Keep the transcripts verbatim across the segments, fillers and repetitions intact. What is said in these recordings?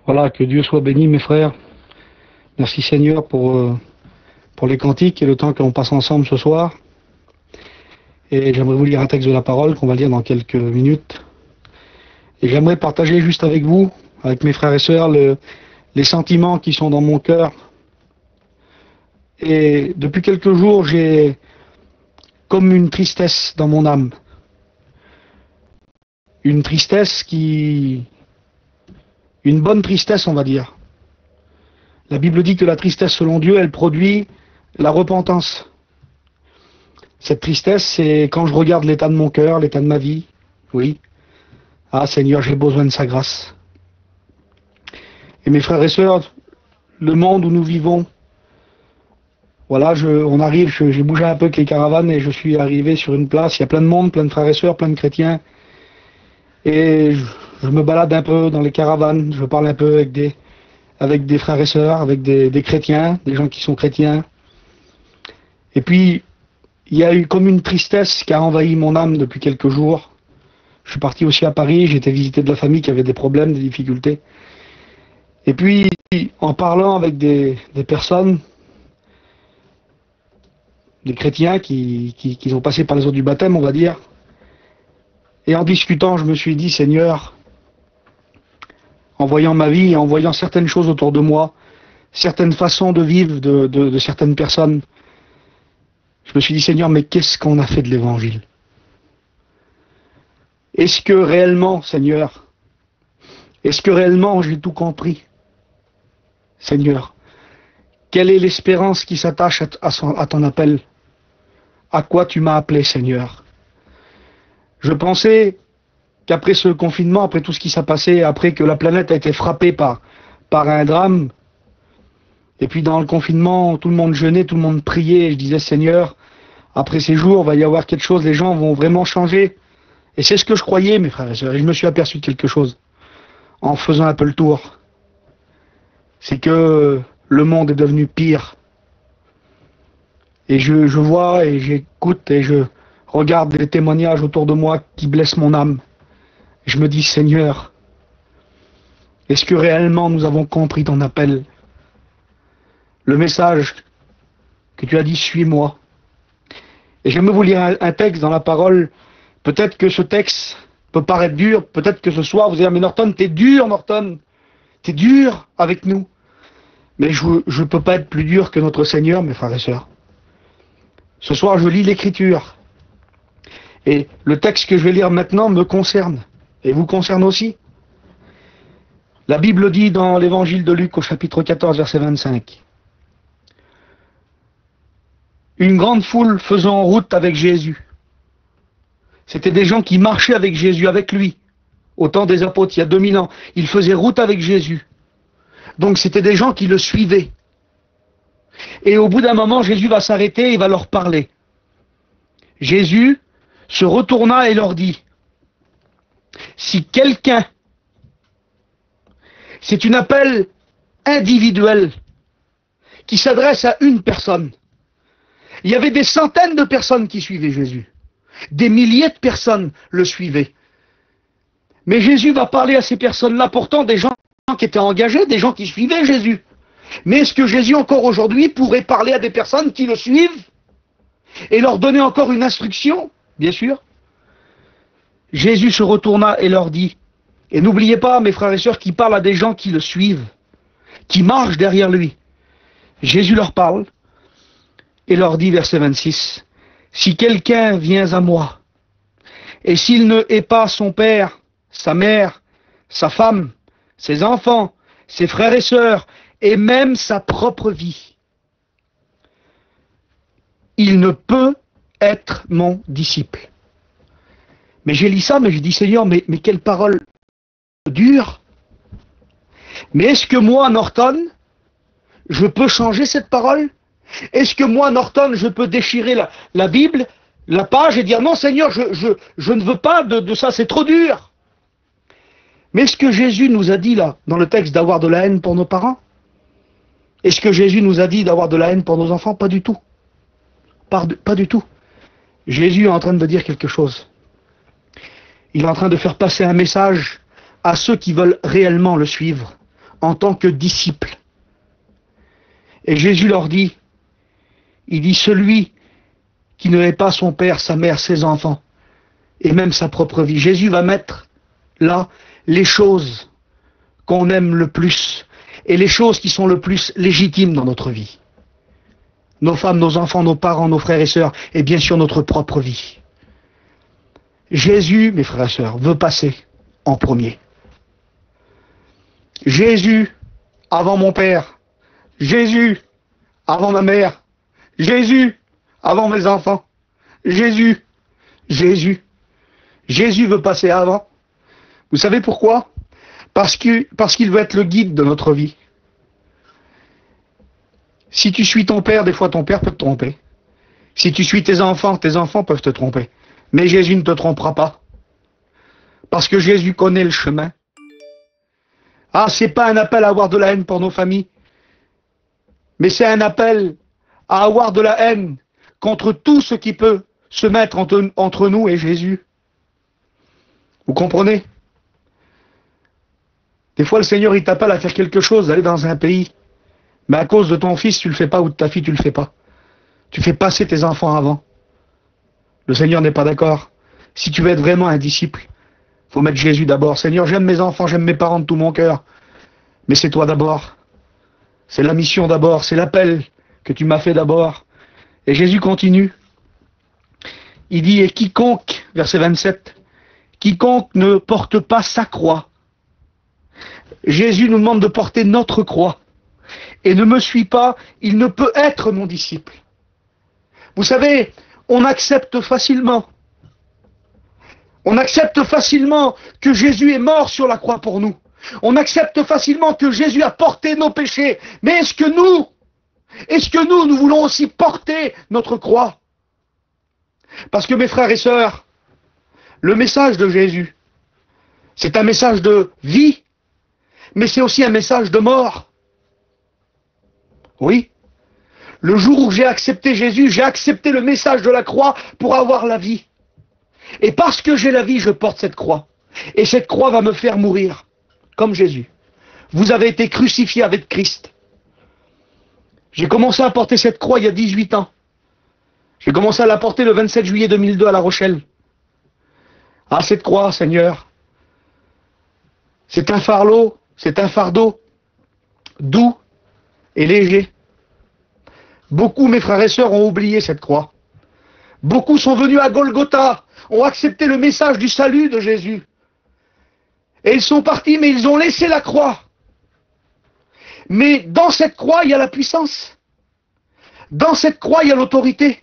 Voilà, que Dieu soit béni, mes frères. Merci Seigneur pour, euh, pour les cantiques et le temps qu'on passe ensemble ce soir. Et j'aimerais vous lire un texte de la parole qu'on va lire dans quelques minutes. Et j'aimerais partager juste avec vous, avec mes frères et sœurs, le, les sentiments qui sont dans mon cœur. Et depuis quelques jours, j'ai comme une tristesse dans mon âme. Une tristesse qui... Une bonne tristesse, on va dire. La Bible dit que la tristesse, selon Dieu, elle produit la repentance. Cette tristesse, c'est quand je regarde l'état de mon cœur, l'état de ma vie. Oui. Ah, Seigneur, j'ai besoin de sa grâce. Et mes frères et sœurs, le monde où nous vivons, voilà, je, on arrive, je, j'ai bougé un peu avec les caravanes et je suis arrivé sur une place, il y a plein de monde, plein de frères et sœurs, plein de chrétiens. Et je, je me balade un peu dans les caravanes, je parle un peu avec des, avec des frères et sœurs, avec des, des chrétiens, des gens qui sont chrétiens. Et puis, il y a eu comme une tristesse qui a envahi mon âme depuis quelques jours. Je suis parti aussi à Paris, j'ai été visiter de la famille qui avait des problèmes, des difficultés. Et puis, en parlant avec des, des personnes, des chrétiens qui, qui, qui ont passé par les eaux du baptême, on va dire, et en discutant, je me suis dit, Seigneur, en voyant ma vie, en voyant certaines choses autour de moi, certaines façons de vivre de, de, de certaines personnes, je me suis dit, Seigneur, mais qu'est-ce qu'on a fait de l'évangile? Est-ce que réellement, Seigneur, est-ce que réellement j'ai tout compris? Seigneur, quelle est l'espérance qui s'attache à, à, son, à ton appel? À quoi tu m'as appelé, Seigneur? Je pensais qu'après ce confinement, après tout ce qui s'est passé, après que la planète a été frappée par, par un drame, et puis dans le confinement, tout le monde jeûnait, tout le monde priait, et je disais, Seigneur, après ces jours, il va y avoir quelque chose, les gens vont vraiment changer. Et c'est ce que je croyais, mes frères et sœurs, et je me suis aperçu de quelque chose, en faisant un peu le tour. C'est que le monde est devenu pire. Et je, je vois, et j'écoute, et je regarde des témoignages autour de moi qui blessent mon âme. Et je me dis, Seigneur, est-ce que réellement nous avons compris ton appel? Le message que tu as dit, suis-moi. Et j'aimerais vous lire un, un texte dans la parole. Peut-être que ce texte peut paraître dur, peut-être que ce soir vous allez dire, mais Norton, t'es dur, Norton, t'es dur avec nous. Mais je ne peux pas être plus dur que notre Seigneur, mes frères et sœurs. Ce soir, je lis l'Écriture. Et le texte que je vais lire maintenant me concerne, et vous concerne aussi. La Bible dit dans l'Évangile de Luc, au chapitre quatorze, verset vingt-cinq. Une grande foule faisant route avec Jésus. C'était des gens qui marchaient avec Jésus, avec lui. Au temps des apôtres, il y a deux mille ans. Ils faisaient route avec Jésus. Donc c'était des gens qui le suivaient. Et au bout d'un moment, Jésus va s'arrêter et il va leur parler. Jésus se retourna et leur dit, si quelqu'un, c'est un appel individuel qui s'adresse à une personne. Il y avait des centaines de personnes qui suivaient Jésus. Des milliers de personnes le suivaient. Mais Jésus va parler à ces personnes-là, pourtant des gens qui étaient engagés, des gens qui suivaient Jésus. Mais est-ce que Jésus, encore aujourd'hui, pourrait parler à des personnes qui le suivent et leur donner encore une instruction? Bien sûr. Jésus se retourna et leur dit, et n'oubliez pas, mes frères et sœurs, qu'il parle à des gens qui le suivent, qui marchent derrière lui. Jésus leur parle et leur dit, verset vingt-six, si quelqu'un vient à moi, et s'il ne hait pas son père, sa mère, sa femme, ses enfants, ses frères et sœurs, et même sa propre vie, il ne peut être mon disciple. Mais j'ai lu ça, mais j'ai dit, Seigneur, mais, mais quelle parole dure. Mais est-ce que moi, Norton, je peux changer cette parole? Est-ce que moi, Norton, je peux déchirer la, la Bible, la page, et dire, non, Seigneur, je, je, je ne veux pas de, de ça, c'est trop dur. Mais est-ce que Jésus nous a dit, là, dans le texte, d'avoir de la haine pour nos parents? Est-ce que Jésus nous a dit d'avoir de la haine pour nos enfants? Pas du tout. Pas, pas du tout. Jésus est en train de dire quelque chose. Il est en train de faire passer un message à ceux qui veulent réellement le suivre, en tant que disciples. Et Jésus leur dit, il dit, celui qui ne hait pas son père, sa mère, ses enfants, et même sa propre vie. Jésus va mettre là les choses qu'on aime le plus, et les choses qui sont le plus légitimes dans notre vie. Nos femmes, nos enfants, nos parents, nos frères et sœurs, et bien sûr notre propre vie. Jésus, mes frères et sœurs, veut passer en premier. Jésus avant mon père. Jésus avant ma mère. Jésus avant mes enfants. Jésus, Jésus. Jésus veut passer avant. Vous savez pourquoi? Parce que, parce qu'il veut être le guide de notre vie. Si tu suis ton père, des fois ton père peut te tromper. Si tu suis tes enfants, tes enfants peuvent te tromper. Mais Jésus ne te trompera pas. Parce que Jésus connaît le chemin. Ah, c'est pas un appel à avoir de la haine pour nos familles. Mais c'est un appel à avoir de la haine contre tout ce qui peut se mettre entre, entre nous et Jésus. Vous comprenez? Des fois, le Seigneur, il t'appelle à faire quelque chose, d'aller dans un pays. Mais à cause de ton fils, tu le fais pas, ou de ta fille, tu le fais pas. Tu fais passer tes enfants avant. Le Seigneur n'est pas d'accord. Si tu veux être vraiment un disciple, faut mettre Jésus d'abord. Seigneur, j'aime mes enfants, j'aime mes parents de tout mon cœur. Mais c'est toi d'abord. C'est la mission d'abord, c'est l'appel que tu m'as fait d'abord. Et Jésus continue. Il dit, et quiconque, verset vingt-sept, quiconque ne porte pas sa croix. Jésus nous demande de porter notre croix. Et ne me suit pas, il ne peut être mon disciple. Vous savez, on accepte facilement. On accepte facilement que Jésus est mort sur la croix pour nous. On accepte facilement que Jésus a porté nos péchés. Mais est-ce que nous, est-ce que nous, nous voulons aussi porter notre croix? Parce que mes frères et sœurs, le message de Jésus, c'est un message de vie, mais c'est aussi un message de mort. Oui. Le jour où j'ai accepté Jésus, j'ai accepté le message de la croix pour avoir la vie. Et parce que j'ai la vie, je porte cette croix. Et cette croix va me faire mourir, comme Jésus. Vous avez été crucifiés avec Christ. J'ai commencé à porter cette croix il y a dix-huit ans. J'ai commencé à la porter le vingt-sept juillet deux mille deux à La Rochelle. Ah, cette croix, Seigneur, c'est un fardeau, c'est un fardeau doux et léger. Beaucoup, mes frères et sœurs, ont oublié cette croix. Beaucoup sont venus à Golgotha, ont accepté le message du salut de Jésus. Et ils sont partis, mais ils ont laissé la croix. Mais dans cette croix, il y a la puissance. Dans cette croix, il y a l'autorité.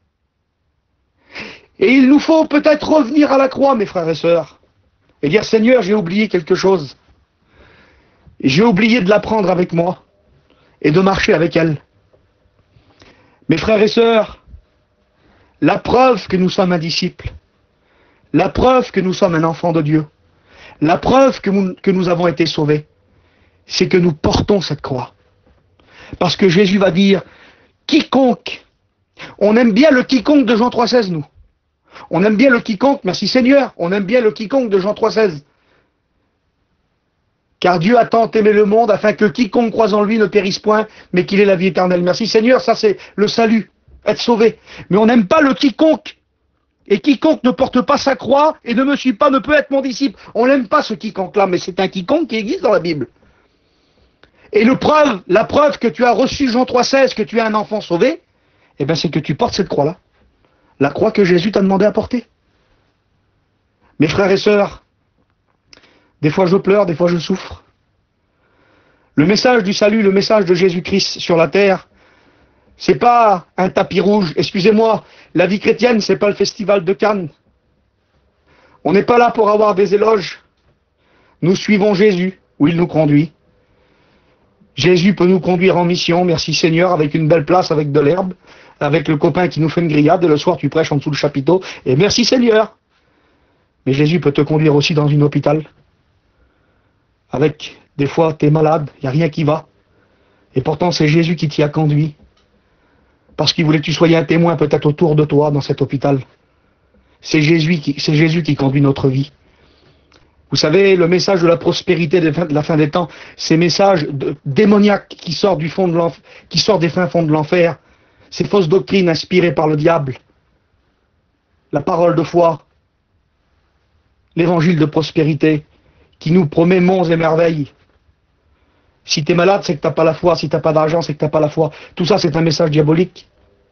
Et il nous faut peut-être revenir à la croix, mes frères et sœurs, et dire, Seigneur, j'ai oublié quelque chose. J'ai oublié de la prendre avec moi et de marcher avec elle. Mes frères et sœurs, la preuve que nous sommes un disciple, la preuve que nous sommes un enfant de Dieu, la preuve que nous, que nous avons été sauvés, c'est que nous portons cette croix. Parce que Jésus va dire, quiconque, on aime bien le quiconque de Jean trois seize, nous. On aime bien le quiconque, merci Seigneur, on aime bien le quiconque de Jean trois seize. Car Dieu a tant aimé le monde afin que quiconque croise en lui ne périsse point, mais qu'il ait la vie éternelle. Merci Seigneur, ça c'est le salut, être sauvé. Mais on n'aime pas le quiconque. Et quiconque ne porte pas sa croix et ne me suit pas ne peut être mon disciple. On n'aime pas ce quiconque-là, mais c'est un quiconque qui existe dans la Bible. Et le preuve, la preuve que tu as reçu Jean trois seize, que tu es un enfant sauvé, eh bien c'est que tu portes cette croix-là. La croix que Jésus t'a demandé à porter. Mes frères et sœurs, des fois je pleure, des fois je souffre. Le message du salut, le message de Jésus-Christ sur la terre, c'est pas un tapis rouge. Excusez-moi, la vie chrétienne, c'est pas le festival de Cannes. On n'est pas là pour avoir des éloges. Nous suivons Jésus, où il nous conduit. Jésus peut nous conduire en mission, merci Seigneur, avec une belle place, avec de l'herbe, avec le copain qui nous fait une grillade, et le soir tu prêches en dessous du chapiteau, et merci Seigneur. Mais Jésus peut te conduire aussi dans un hôpital. Avec, des fois, t'es malade, il n'y a rien qui va. Et pourtant, c'est Jésus qui t'y a conduit. Parce qu'il voulait que tu sois un témoin peut-être autour de toi dans cet hôpital. C'est Jésus qui, c'est Jésus qui conduit notre vie. Vous savez, le message de la prospérité de la fin des temps, ces messages de, démoniaques qui sortent du fond de l'enfer, qui sortent des fins fonds de l'enfer, ces fausses doctrines inspirées par le diable, la parole de foi, l'évangile de prospérité, qui nous promet monts et merveilles. Si tu es malade, c'est que tu n'as pas la foi. Si tu n'as pas d'argent, c'est que tu n'as pas la foi. Tout ça, c'est un message diabolique.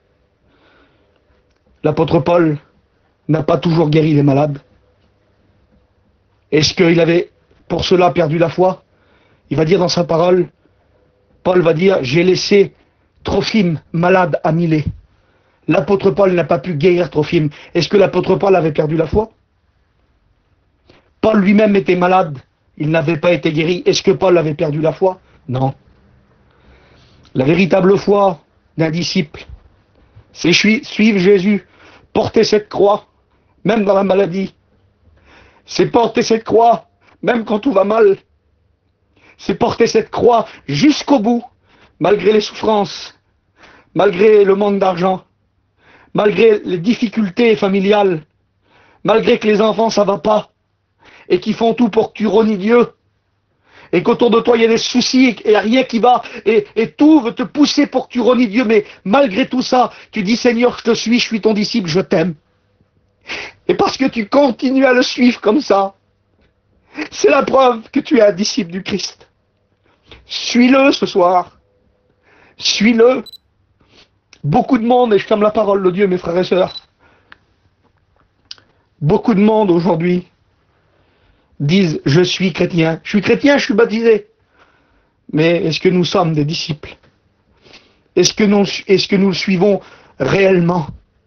L'apôtre Paul n'a pas toujours guéri les malades. Est-ce qu'il avait pour cela perdu la foi? Il va dire dans sa parole, Paul va dire, j'ai laissé Trophime malade à Milet. L'apôtre Paul n'a pas pu guérir Trophime. Est-ce que l'apôtre Paul avait perdu la foi? Paul lui-même était malade, il n'avait pas été guéri. Est-ce que Paul avait perdu la foi? Non. La véritable foi d'un disciple, c'est suivre Jésus, porter cette croix, même dans la maladie. C'est porter cette croix, même quand tout va mal. C'est porter cette croix jusqu'au bout, malgré les souffrances, malgré le manque d'argent, malgré les difficultés familiales, malgré que les enfants ça va pas, et qui font tout pour que tu renies Dieu, et qu'autour de toi il y a des soucis, et rien qui va, et, et tout veut te pousser pour que tu renies Dieu, mais malgré tout ça, tu dis Seigneur, je te suis, je suis ton disciple, je t'aime. Et parce que tu continues à le suivre comme ça, c'est la preuve que tu es un disciple du Christ. Suis-le ce soir. Suis-le. Beaucoup de monde, et je ferme la parole de Dieu, mes frères et sœurs, beaucoup de monde aujourd'hui disent, je suis chrétien. Je suis chrétien, je suis baptisé. Mais est-ce que nous sommes des disciples? Est-ce que nous, est-ce que nous le suivons réellement?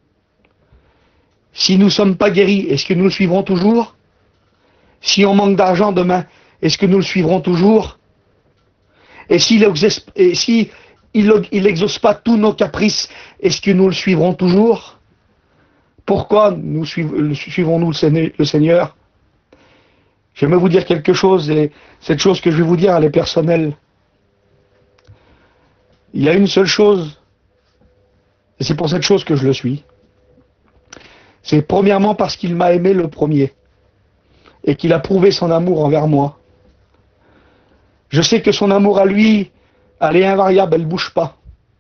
Si nous ne sommes pas guéris, est-ce que nous le suivrons toujours? Si on manque d'argent demain, est-ce que nous le suivrons toujours? Et s'il et si il n'exauce pas tous nos caprices, est-ce que nous le suivrons toujours? Pourquoi nous suivons-nous le Seigneur? J'aimerais vous dire quelque chose, et cette chose que je vais vous dire, elle est personnelle. Il y a une seule chose, et c'est pour cette chose que je le suis. C'est premièrement parce qu'il m'a aimé le premier, et qu'il a prouvé son amour envers moi. Je sais que son amour à lui, elle est invariable, elle ne bouge pas.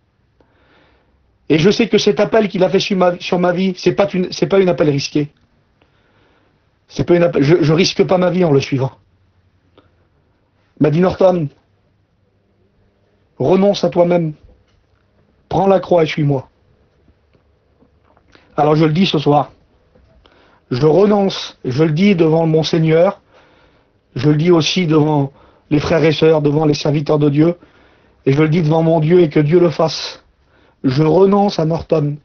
Et je sais que cet appel qu'il a fait sur ma, sur ma vie, c'est pas une, c'est pas une appel risqué. C'est pas une appel, je, je risque pas ma vie en le suivant. Il m'a dit Norton, renonce à toi-même, prends la croix et suis-moi. Alors je le dis ce soir, je renonce, je le dis devant mon Seigneur, je le dis aussi devant les frères et sœurs, devant les serviteurs de Dieu, et je le dis devant mon Dieu et que Dieu le fasse. Je renonce à Norton,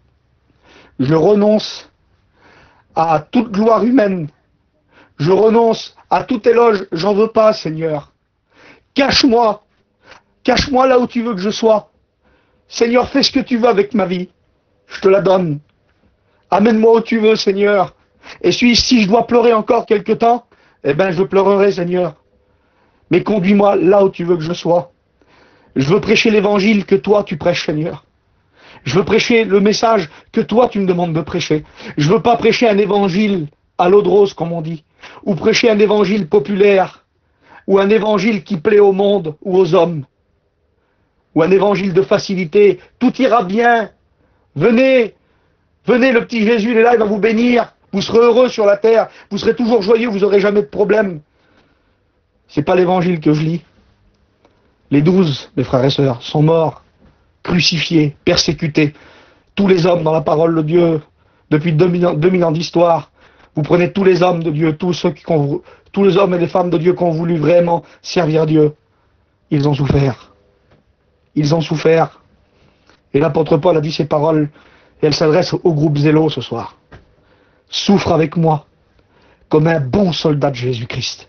je renonce à toute gloire humaine, je renonce à tout éloge, j'en veux pas Seigneur. Cache-moi, cache-moi là où tu veux que je sois. Seigneur, fais ce que tu veux avec ma vie, je te la donne. Amène-moi où tu veux, Seigneur. Et si, si je dois pleurer encore quelque temps, eh bien, je pleurerai, Seigneur. Mais conduis-moi là où tu veux que je sois. Je veux prêcher l'évangile que toi, tu prêches, Seigneur. Je veux prêcher le message que toi, tu me demandes de prêcher. Je veux pas prêcher un évangile à l'eau de rose, comme on dit, ou prêcher un évangile populaire, ou un évangile qui plaît au monde ou aux hommes, ou un évangile de facilité. Tout ira bien. Venez. Venez, le petit Jésus, il est là, il va vous bénir. Vous serez heureux sur la terre. Vous serez toujours joyeux, vous n'aurez jamais de problème. C'est pas l'évangile que je lis. Les douze, mes frères et sœurs, sont morts, crucifiés, persécutés. Tous les hommes dans la parole de Dieu, depuis deux mille ans, deux mille ans d'histoire, vous prenez tous les hommes de Dieu, tous ceux qui ont, tous les hommes et les femmes de Dieu qui ont voulu vraiment servir Dieu. Ils ont souffert. Ils ont souffert. Et l'apôtre Paul a dit ces paroles. Et elle s'adresse au groupe Zélo ce soir. Souffre avec moi, comme un bon soldat de Jésus-Christ.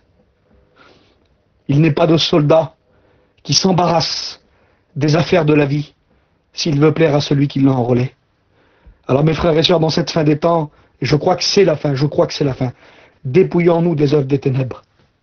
Il n'est pas de soldat qui s'embarrasse des affaires de la vie, s'il veut plaire à celui qui l'a enrôlé. Alors mes frères et sœurs, dans cette fin des temps, et je crois que c'est la fin, je crois que c'est la fin, dépouillons-nous des œuvres des ténèbres.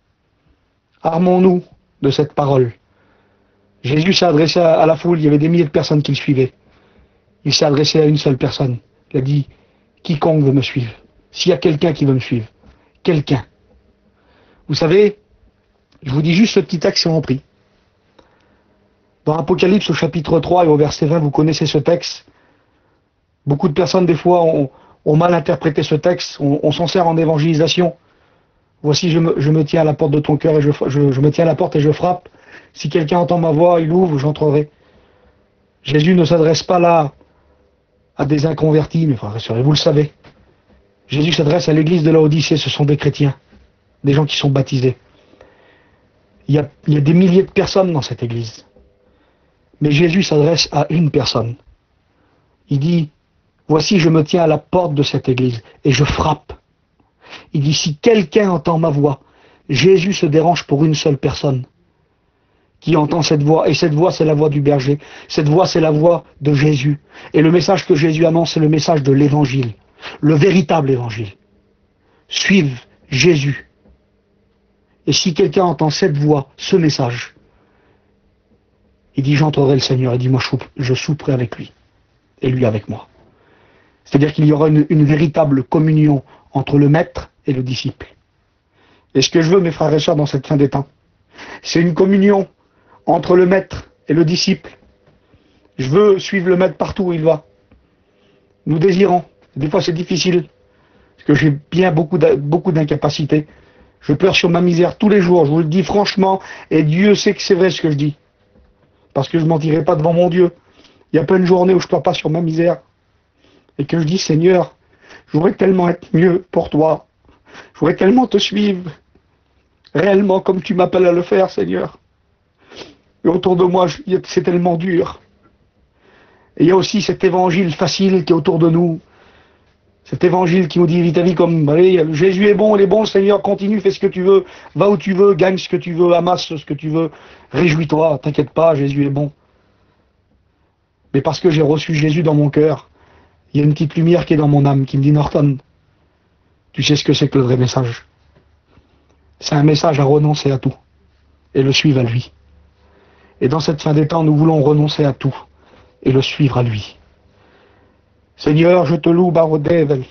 Armons-nous de cette parole. Jésus s'est adressé à la foule, il y avait des milliers de personnes qui le suivaient. Il s'est adressé à une seule personne. Il a dit, quiconque veut me suivre. S'il y a quelqu'un qui veut me suivre, quelqu'un. Vous savez, je vous dis juste ce petit texte et on prie. Dans Apocalypse au chapitre trois et au verset vingt, vous connaissez ce texte. Beaucoup de personnes, des fois, ont, ont mal interprété ce texte. On, on s'en sert en évangélisation. Voici, je me, je me tiens à la porte de ton cœur et je, je, je me tiens à la porte et je frappe. Si quelqu'un entend ma voix, il ouvre, j'entrerai. Jésus ne s'adresse pas là à des inconvertis, mes frères et sœurs, et vous le savez. Jésus s'adresse à l'église de Laodicée, ce sont des chrétiens, des gens qui sont baptisés. Il y a, il y a des milliers de personnes dans cette église. Mais Jésus s'adresse à une personne. Il dit, voici, je me tiens à la porte de cette église et je frappe. Il dit, si quelqu'un entend ma voix, Jésus se dérange pour une seule personne qui entend cette voix. Et cette voix, c'est la voix du berger. Cette voix, c'est la voix de Jésus. Et le message que Jésus annonce, c'est le message de l'évangile. Le véritable évangile. Suivre Jésus. Et si quelqu'un entend cette voix, ce message, il dit, j'entrerai le Seigneur. Il dit, moi, je souperai avec lui. Et lui avec moi. C'est-à-dire qu'il y aura une, une véritable communion entre le maître et le disciple. Et ce que je veux, mes frères et sœurs, dans cette fin des temps, c'est une communion entre le maître et le disciple. Je veux suivre le maître partout où il va. Nous désirons. Des fois, c'est difficile, parce que j'ai bien beaucoup d'incapacités. Je pleure sur ma misère tous les jours, je vous le dis franchement, et Dieu sait que c'est vrai ce que je dis. Parce que je ne mentirai pas devant mon Dieu. Il y a plein de journées où je ne pleure pas sur ma misère. Et que je dis, Seigneur, je voudrais tellement être mieux pour toi. Je voudrais tellement te suivre. Réellement, comme tu m'appelles à le faire, Seigneur. Et autour de moi, c'est tellement dur. Et il y a aussi cet évangile facile qui est autour de nous. Cet évangile qui nous dit, vis ta vie comme, allez, Jésus est bon, il est bon, Seigneur, continue, fais ce que tu veux, va où tu veux, gagne ce que tu veux, amasse ce que tu veux, réjouis-toi, t'inquiète pas, Jésus est bon. Mais parce que j'ai reçu Jésus dans mon cœur, il y a une petite lumière qui est dans mon âme, qui me dit, Norton, tu sais ce que c'est que le vrai message. C'est un message à renoncer à tout, et le suivre à lui. Et dans cette fin des temps, nous voulons renoncer à tout, et le suivre à lui. Seigneur, je te loue, Barodevel.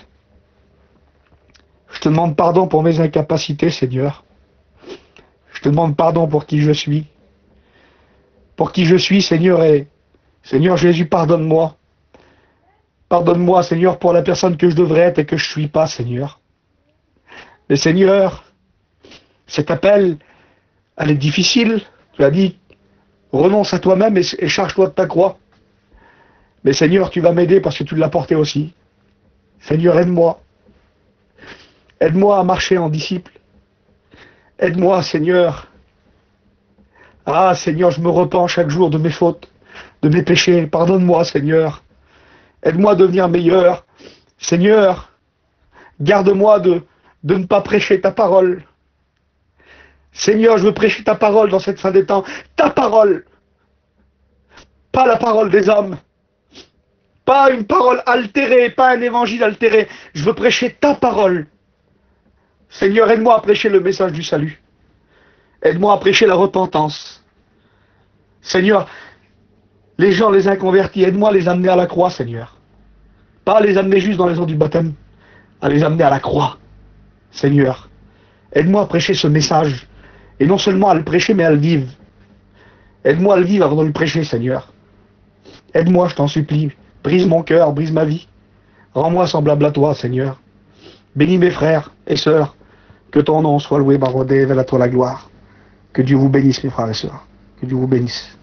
Je te demande pardon pour mes incapacités, Seigneur. Je te demande pardon pour qui je suis. Pour qui je suis, Seigneur, et Seigneur Jésus, pardonne-moi. Pardonne-moi, Seigneur, pour la personne que je devrais être et que je ne suis pas, Seigneur. Mais Seigneur, cet appel, elle est difficile. Tu as dit, renonce à toi-même et, et charge-toi de ta croix. Mais Seigneur, tu vas m'aider parce que tu l'as porté aussi. Seigneur, aide-moi. Aide-moi à marcher en disciple. Aide-moi, Seigneur. Ah, Seigneur, je me repens chaque jour de mes fautes, de mes péchés. Pardonne-moi, Seigneur. Aide-moi à devenir meilleur. Seigneur, garde-moi de, de ne pas prêcher ta parole. Seigneur, je veux prêcher ta parole dans cette fin des temps. Ta parole. Pas la parole des hommes. Pas une parole altérée, pas un évangile altéré. Je veux prêcher ta parole. Seigneur, aide-moi à prêcher le message du salut. Aide-moi à prêcher la repentance. Seigneur, les gens, les inconvertis, aide-moi à les amener à la croix, Seigneur. Pas à les amener juste dans les eaux du baptême, à les amener à la croix. Seigneur, aide-moi à prêcher ce message. Et non seulement à le prêcher, mais à le vivre. Aide-moi à le vivre avant de le prêcher, Seigneur. Aide-moi, je t'en supplie. Brise mon cœur, brise ma vie. Rends-moi semblable à toi, Seigneur. Bénis mes frères et sœurs. Que ton nom soit loué, Barodé, vers à toi la gloire. Que Dieu vous bénisse, mes frères et sœurs. Que Dieu vous bénisse.